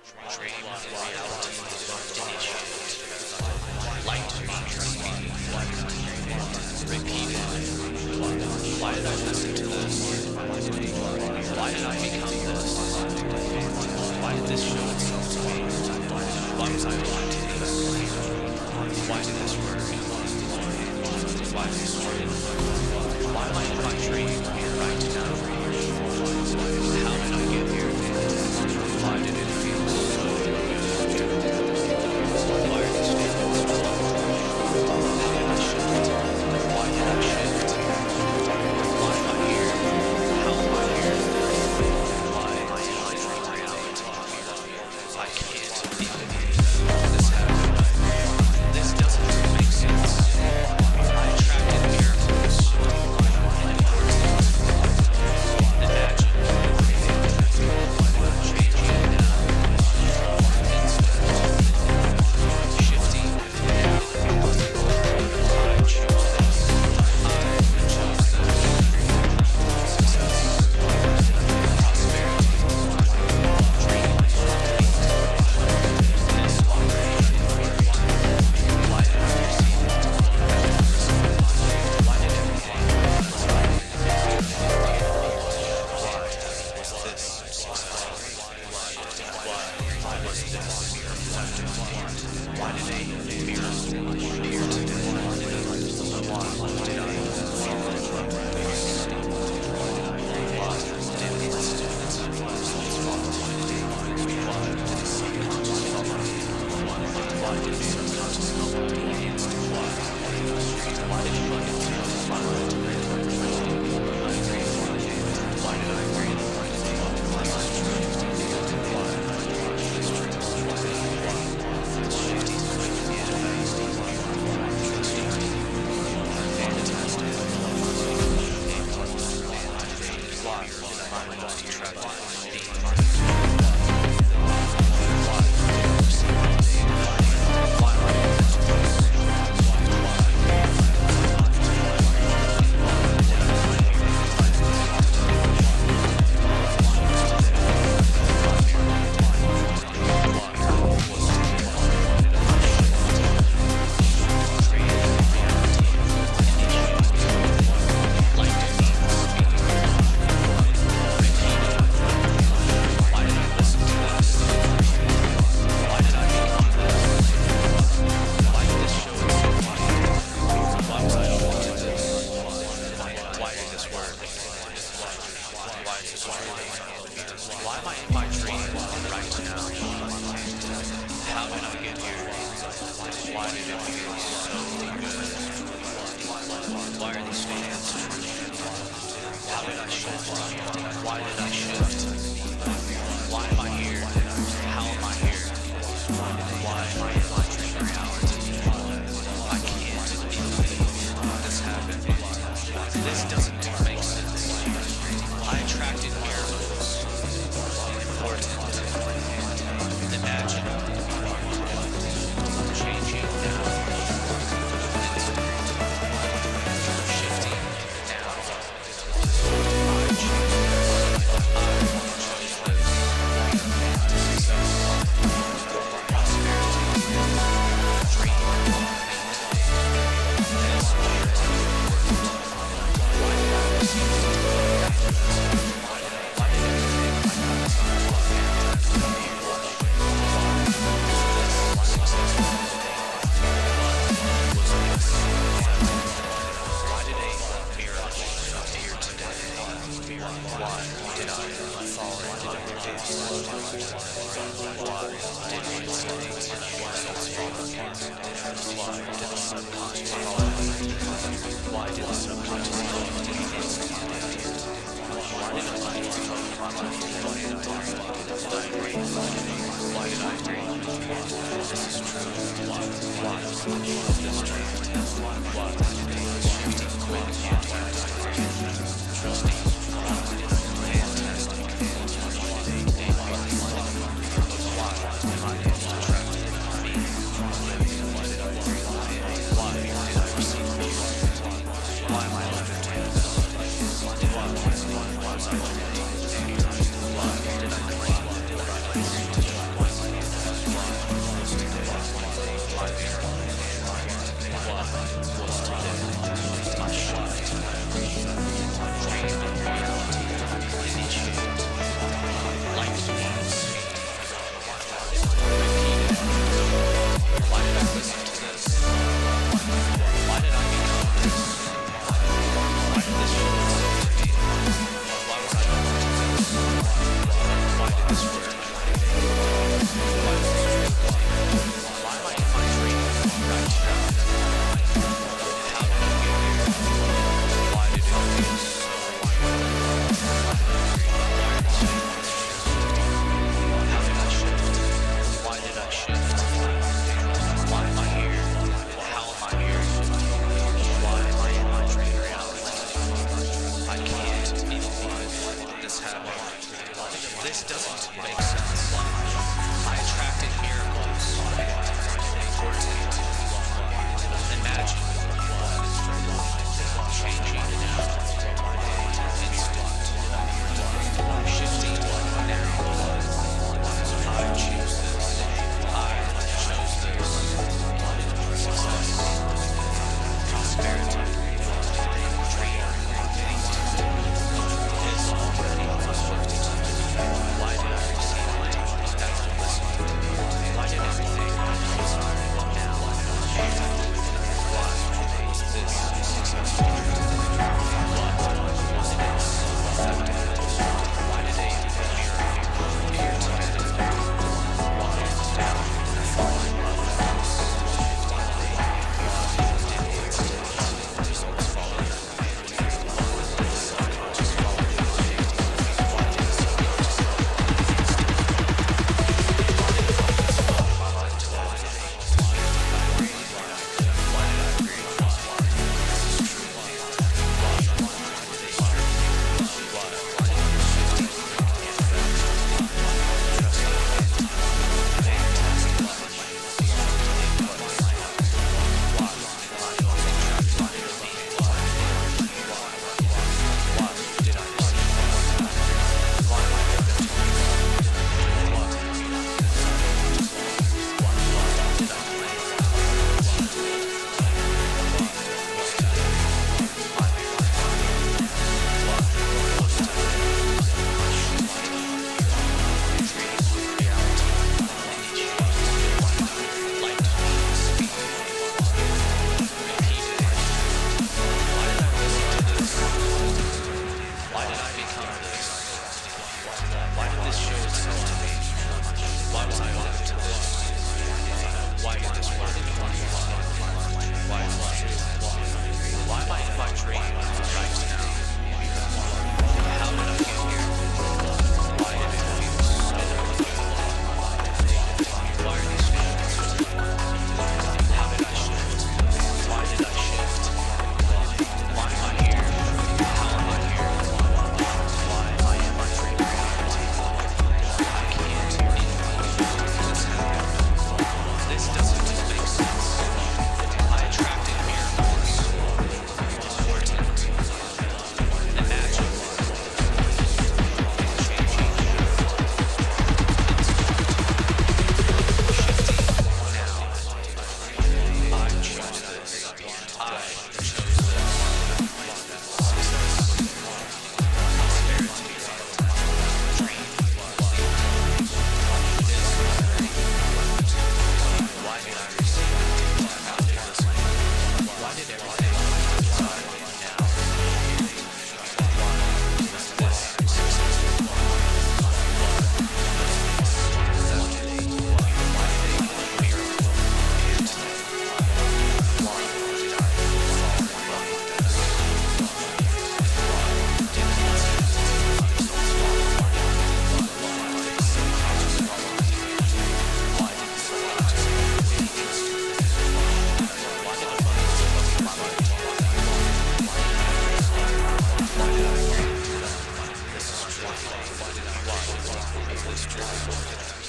Dream realities initiate. Light repeated. Why did I listen to this? Why did I become this? Why did this show itself to me? Why was I blind to this? Why did this work? Why this work? Why am I in my dream here right now? How did I get here? Why did it feel so good? Why are these feelings so How did I shift? Why did I shift? Why am I here? How am I here? Why am I in my dream reality? I can't believe this happened. This doesn't make sense. I attracted miracles. Imagine changing it now. Shifting now. I choose this. I chose this. Success. Prosperity. Dreams. This vibration worked. Why did I receive it? Why did everything? Why was this? Why was this? Why did a miracle appear today? Why did I fall in love with this? Why did instincts fall? Why did the subconscious fall? Why did the subconscious fall? Why did you look into my mind? Why did I breathe? Why was this true? Why was this true? Why am I in my dream right now? How did I get here? Why did it feel so good? Why are these feelings true? How did I shift? Why did I shift? Why am I here? How am I here? Why am I in my dream reality? I can't believe this happened. This doesn't make sense. I attracted miracles. Important. Imagine. Changing now. Shifting now. I choose this. Success. Prosperity. Dream. This why did I receive it? Why did the subconscious Why did I agree? This is true. Why was this true? Why shifting quick? Trusting. Fantastic. Why am I attracted to me? Why did I agree? Why did I receive you? Why am I left to you? Why was I dreaming? Why did I dream?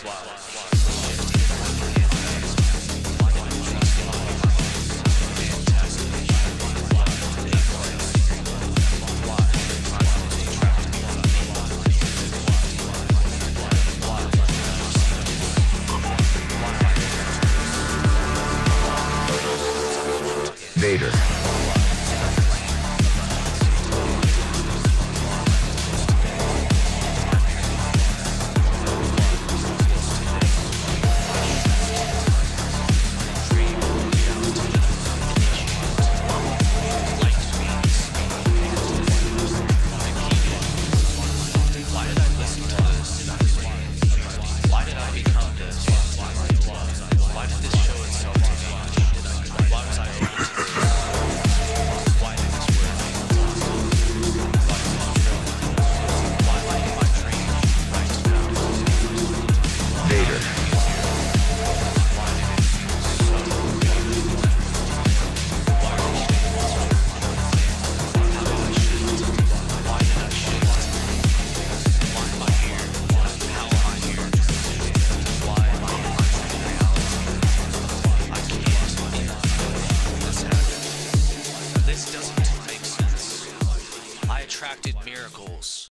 Vader. This doesn't make sense. I attracted miracles.